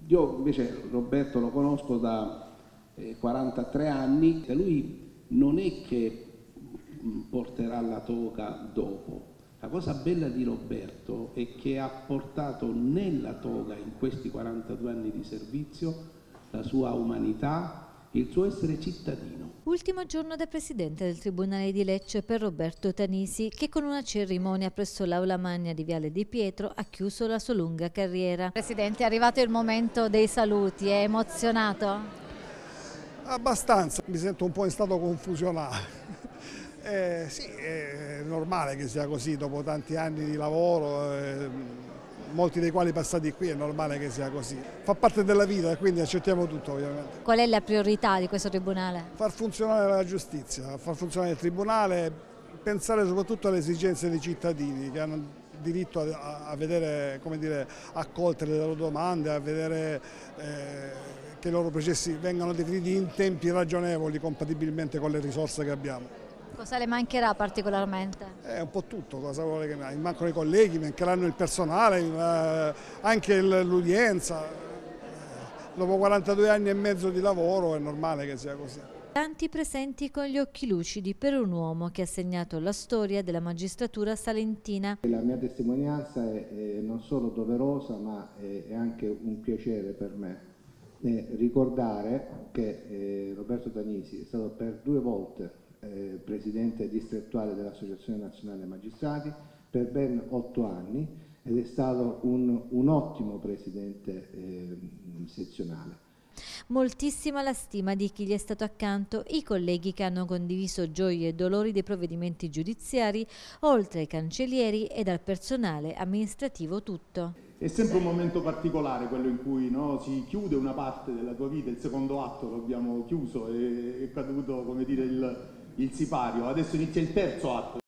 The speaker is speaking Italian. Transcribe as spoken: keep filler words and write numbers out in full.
Io invece Roberto lo conosco da eh, quarantatré anni e lui non è che porterà la toga dopo. La cosa bella di Roberto è che ha portato nella toga, in questi quarantadue anni di servizio, la sua umanità, il suo essere cittadino. Ultimo giorno da presidente del Tribunale di Lecce per Roberto Tanisi, che con una cerimonia presso l'Aula Magna di Viale Di Pietro ha chiuso la sua lunga carriera. Presidente, è arrivato il momento dei saluti, è emozionato? Abbastanza, mi sento un po' in stato confusionale. Eh, sì, è normale che sia così, dopo tanti anni di lavoro, eh, molti dei quali passati qui, è normale che sia così. Fa parte della vita e quindi accettiamo tutto, ovviamente. Qual è la priorità di questo Tribunale? Far funzionare la giustizia, far funzionare il Tribunale, pensare soprattutto alle esigenze dei cittadini che hanno diritto a, a vedere, come dire, accolte le loro domande, a vedere eh, che i loro processi vengano definiti in tempi ragionevoli compatibilmente con le risorse che abbiamo. Cosa le mancherà particolarmente? È un po' tutto, cosa vuole che mi mancano i colleghi, mi mancheranno il personale, eh, anche l'udienza. Dopo quarantadue anni e mezzo di lavoro è normale che sia così. Tanti presenti con gli occhi lucidi per un uomo che ha segnato la storia della magistratura salentina. La mia testimonianza è, è non solo doverosa ma è, è anche un piacere per me. Eh, ricordare che eh, Roberto Tanisi è stato per due volte eh, presidente distrettuale dell'Associazione Nazionale Magistrati per ben otto anni ed è stato un, un ottimo presidente eh, sezionale. Moltissima la stima di chi gli è stato accanto, i colleghi che hanno condiviso gioie e dolori dei provvedimenti giudiziari, oltre ai cancellieri e al personale amministrativo tutto. È sempre un momento particolare quello in cui, no, si chiude una parte della tua vita, il secondo atto lo abbiamo chiuso, è, è caduto, come dire, il, il sipario, adesso inizia il terzo atto.